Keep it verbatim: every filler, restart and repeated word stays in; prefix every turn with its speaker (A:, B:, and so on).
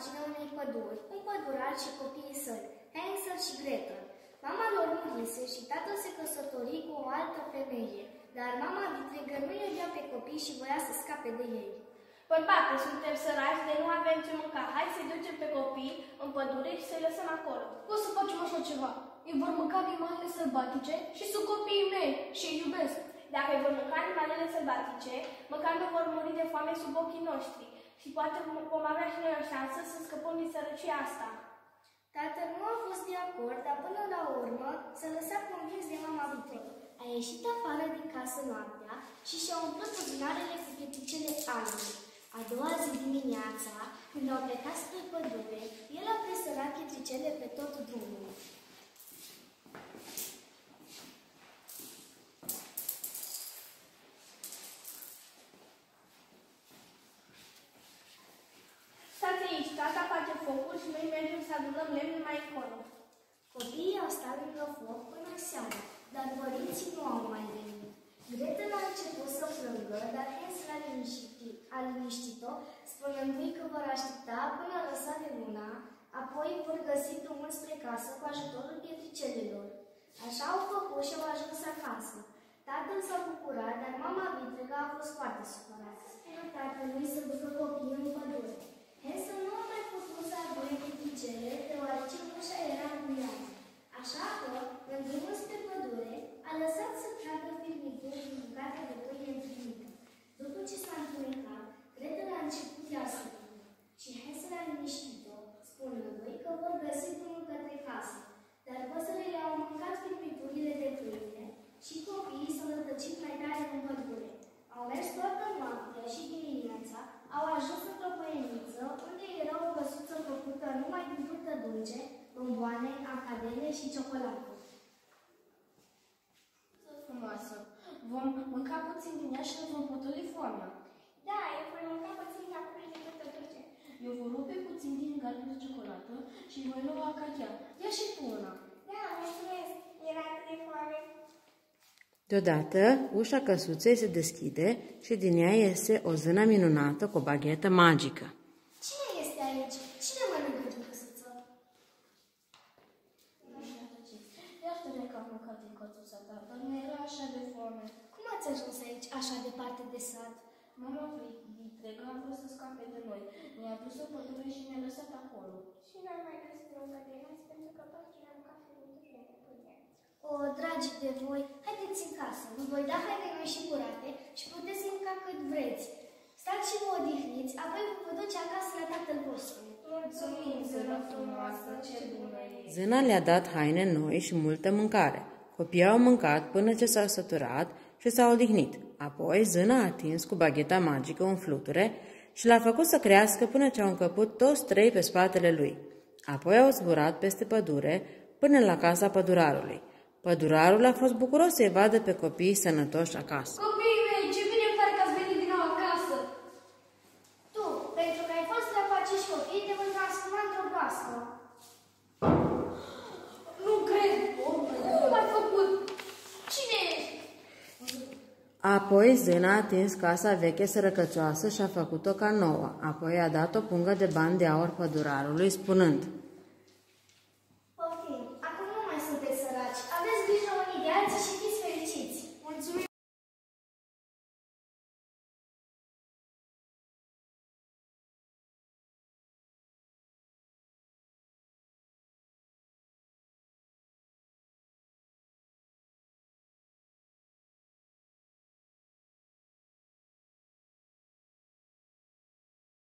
A: marginea unei păduri, un pădurar și copiii săi, Hansel și Gretel. Mama lor murise și tatăl se căsători cu o altă femeie, dar mama vitregă nu iubea pe copii și voia să scape de ei.
B: Bărbate, suntem săraci de nu avem ce mânca. Hai să-i ducem pe copii în pădure și să-i lăsăm acolo.
C: Nu o să facem așa ceva. Îi vor mânca animalele sălbatice și sunt copiii mei și îi iubesc.
B: Dacă îi vor mânca animalele sălbatice, măcar nu vor muri de foame sub ochii noștri. Și poate vom avea și noi o șansă să scăpăm din sărăcia asta.
A: Tatăl nu a fost de acord, dar până la urmă s-a lăsat convins de mama vitregă. A ieșit afară din casă noaptea și și-a umplut buzunarele cu pietricele albe. A doua zi dimineața, când au plecat spre pădure, el a presărat pietricele pe tot drumul.
B: Stați aici, tata face focul și noi mergem să adunăm lemne mai încolo.
A: Copiii au stat lângă foc până seara, dar părinții nu au mai venit. Gretel a început să plângă, dar Hansel a liniștit, a liniștit-o, spunându-i că vor aștepta până lăsa de luna, apoi vor găsi drumul spre casă cu ajutorul pietricelelor. Așa au făcut și au ajuns acasă. Tatăl s-a bucurat, dar mama vitregă a fost foarte supărată. Spunea tatălui să ducă copiii în pădure. Hansel nu a mai putut să adune pietricele, deoarece ușa era încuiată. Așa că, în drumul spre pădure, a lăsat să tragă firmituri din bucate de pâine înfrimită. După ce s-a întunecat, Gretel a început ea să plângă și Hansel a liniștit-o, spunându-i că vor găsi drumul către casă. Dar păsările au mâncat firmiturile de pâine și copiii s-au rătăcit mai tare în pădure. Au mers toată noaptea și dimineața, au ajuns într-o păieniță unde era o căsuță făcută numai din fructă dulce, bomboane, acadele și ciocolată.
C: Frumoasă. Vom mânca puțin din ea și ne vom potoli foamea.
B: Da, eu voi mânca puțin de acum de fructă dulce.
C: Eu voi rupe puțin din gardul de ciocolată și voi lua cachea. Ia și tu una.
B: Da, mulțumesc. Era atât de foame.
D: Deodată, ușa căsuței se deschide și din ea iese o zână minunată cu o baghetă magică.
A: Cine este aici? Cine mănâncă din căsuță?
C: Iartă-ne că am mâncat din căsuța ta, dar nu era așa de foame.
A: Cum ați ajuns aici, așa departe de sat?
C: Mama vitregă a vrut să scape de noi. Ne-a dus în pădure și ne-a lăsat acolo.
B: Și n-am mai găsit o gădinați pentru că toți ne-am mâncat firmiturile de pâine.
A: O, dragi de voi, haideți în casă, vă voi da haine noi și curate și puteți să mânca cât vreți. Stați și vă odihniți, apoi vă vă duce acasă la tatăl vostru.
B: Mulțumim, zână frumoasă, ce bună e!
D: Zâna le-a dat haine noi și multă mâncare. Copiii au mâncat până ce s-au săturat și s-au odihnit. Apoi zâna a atins cu bagheta magică un fluture și l-a făcut să crească până ce au încăput toți trei pe spatele lui. Apoi au zburat peste pădure până la casa pădurarului. Pădurarul a fost bucuros să-i vadă pe copiii sănătoși acasă.
C: Copiii mei, ce bine îmi pare că ați venit din nou acasă!
A: Tu, pentru că ai fost răpaciși copii, te voi transforma într-o broască.
C: Nu cred! Cum ai făcut? Cine ești?
D: Apoi zâna a atins casa veche sărăcăcioasă și a făcut-o ca nouă. Apoi a dat o pungă de bani de aur pădurarului, spunând: